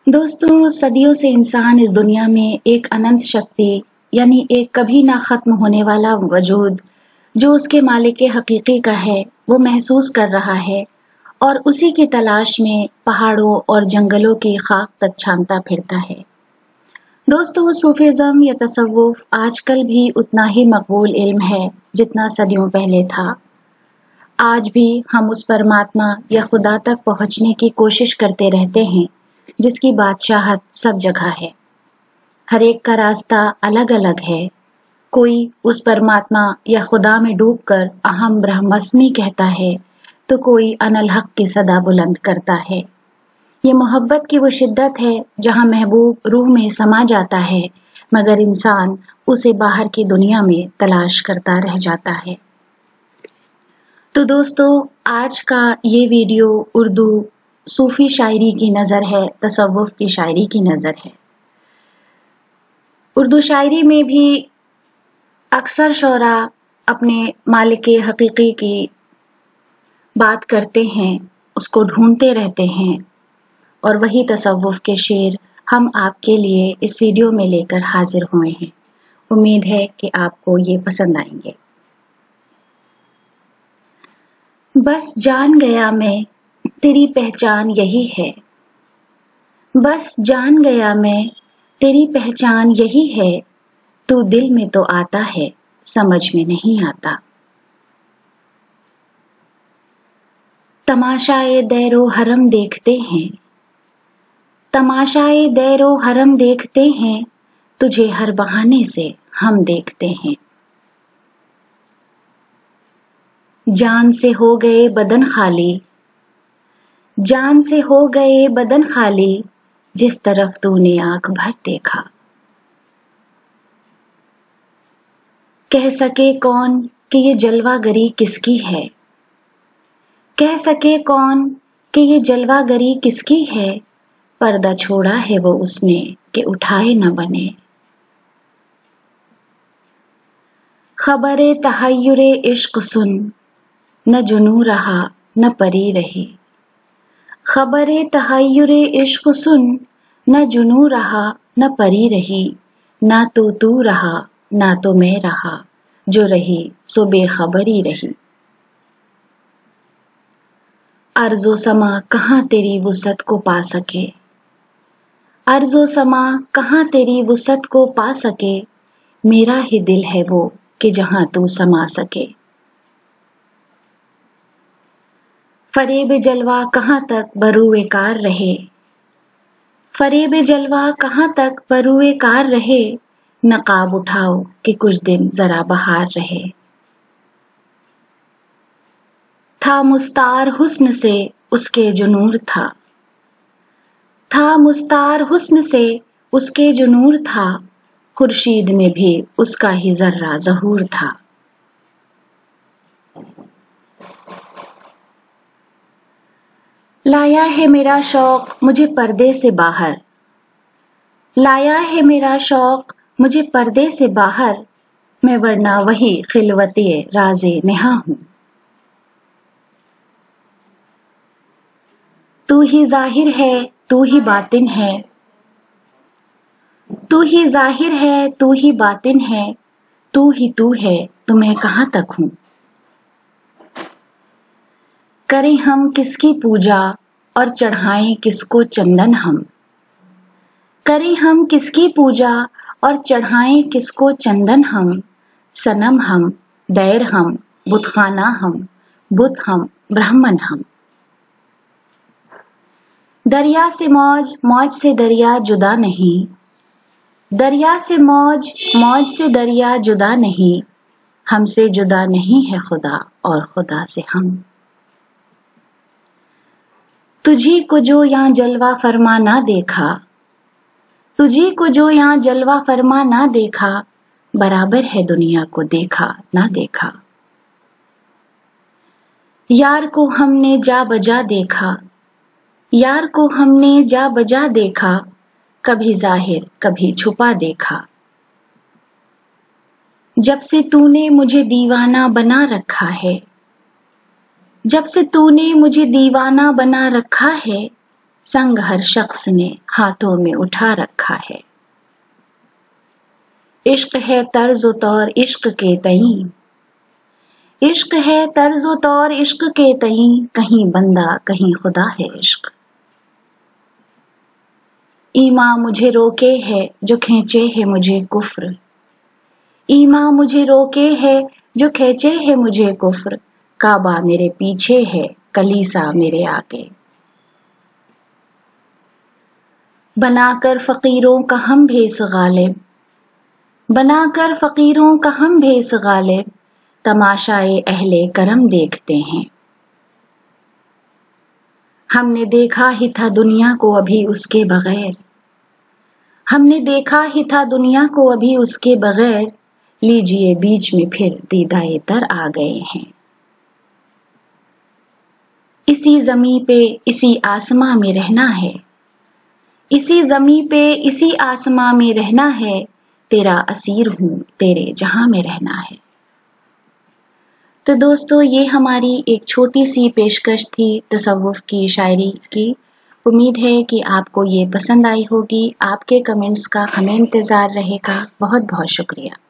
दोस्तों, सदियों से इंसान इस दुनिया में एक अनंत शक्ति यानी एक कभी ना खत्म होने वाला वजूद जो उसके मालिक हकीकी का है वो महसूस कर रहा है और उसी की तलाश में पहाड़ों और जंगलों की खाक तक छानता फिरता है। दोस्तों, सूफिज्म या तसव्वुफ आजकल भी उतना ही मकबूल इल्म है जितना सदियों पहले था। आज भी हम उस परमात्मा या खुदा तक पहुंचने की कोशिश करते रहते हैं जिसकी बादशाहत सब जगह है। हर एक का रास्ता अलग अलग है। कोई उस परमात्मा या खुदा में डूबकर अहम ब्रह्मस्मि कहता है तो कोई अनल हक की सदा बुलंद करता है। ये मोहब्बत की वो शिद्दत है जहां महबूब रूह में समा जाता है मगर इंसान उसे बाहर की दुनिया में तलाश करता रह जाता है। तो दोस्तों, आज का ये वीडियो उर्दू सूफी शायरी की नज़र है, तसव्वुफ की शायरी की नज़र है। उर्दू शायरी में भी अक्सर शोरा अपने मालिक हकीकी की बात करते हैं, उसको ढूंढते रहते हैं और वही तसव्वुफ के शेर हम आपके लिए इस वीडियो में लेकर हाजिर हुए हैं। उम्मीद है कि आपको ये पसंद आएंगे। बस जान गया मैं तेरी पहचान यही है, बस जान गया मैं तेरी पहचान यही है, तू दिल में तो आता है समझ में नहीं आता। तमाशाए दैरो हरम देखते हैं, तमाशाए दैरो हरम देखते हैं, तुझे हर बहाने से हम देखते हैं। जान से हो गए बदन खाली, जान से हो गए बदन खाली, जिस तरफ तूने आंख भर देखा। कह सके कौन कि ये जलवागरी किसकी है, कह सके कौन कि ये जलवागरी किसकी है, पर्दा छोड़ा है वो उसने कि उठाए न बने। खबरे तहय्युरे इश्क सुन, न जुनू रहा न परी रही। खबरे तहय्युरे इश्क सुन, न जुनू रहा न परी रही। ना तो तू रहा ना तो मैं रहा, जो रही सो बेखबरी रही। अर्ज़ो समा कहाँ तेरी वुसअत को पा सके, अर्ज़ो समा कहाँ तेरी वुसअत को पा सके, मेरा ही दिल है वो कि जहाँ तू समा सके। फरेब जलवा कहाँ तक बरूए कार रहे, फरेब जलवा कहाँ तक बरूए कार रहे, नकाब उठाओ कि कुछ दिन जरा बहार रहे। था मुस्तार हुस्न से उसके जो नूर था, था मुस्तार हुस्न से उसके जो नूर था, खुर्शीद में भी उसका ही जर्रा ज़हूर था। लाया है मेरा शौक मुझे पर्दे से बाहर, लाया है मेरा शौक मुझे पर्दे से बाहर, मैं वरना वही खिलवते राज़े नेहा हूँ। तू ही जाहिर है तू ही बातिन है, तू ही जाहिर है तू ही बातिन है, तू ही तू है तो मैं कहाँ तक हूँ। करें हम किसकी पूजा और चढ़ाएं किसको चंदन हम, करें हम किसकी पूजा और चढ़ाएं किसको चंदन हम। सनम हम दैर हम बुतखाना हम, बुत हम ब्राह्मण हम। दरिया से मौज मौज से दरिया जुदा नहीं, दरिया से मौज मौज से दरिया जुदा नहीं, हमसे जुदा नहीं है खुदा और खुदा से हम। तुझी को जो यहाँ जलवा फरमा ना देखा, तुझी को जो यहाँ जलवा फरमा ना देखा, बराबर है दुनिया को देखा ना देखा। यार को हमने जा बजा देखा, यार को हमने जा बजा देखा, कभी जाहिर कभी छुपा देखा। जब से तूने मुझे दीवाना बना रखा है, जब से तूने मुझे दीवाना बना रखा है, संग हर शख्स ने हाथों में उठा रखा है। इश्क है तर्ज़ो तौर इश्क के तईं, इश्क है तर्ज़ो तौर इश्क के तईं, कहीं बंदा कहीं खुदा है इश्क। ईमा मुझे रोके है जो खींचे है मुझे कुफ्र, ईमा मुझे रोके है जो खींचे है मुझे कुफ्र, काबा मेरे पीछे है कलीसा मेरे आगे। बनाकर फकीरों का हम भेस गालिब, बनाकर फकीरों का हम भेस गालिब, तमाशाए अहले करम देखते हैं। हमने देखा ही था दुनिया को अभी उसके बगैर, हमने देखा ही था दुनिया को अभी उसके बगैर, लीजिए बीच में फिर दीदाए तर आ गए हैं। इसी ज़मीं पे इसी आसमां में रहना है, इसी ज़मीं पे इसी आसमां में रहना है, तेरा असीर हूँ तेरे जहां में रहना है। तो दोस्तों, ये हमारी एक छोटी सी पेशकश थी तसव्वुफ की शायरी की। उम्मीद है कि आपको ये पसंद आई होगी। आपके कमेंट्स का हमें इंतज़ार रहेगा। बहुत बहुत शुक्रिया।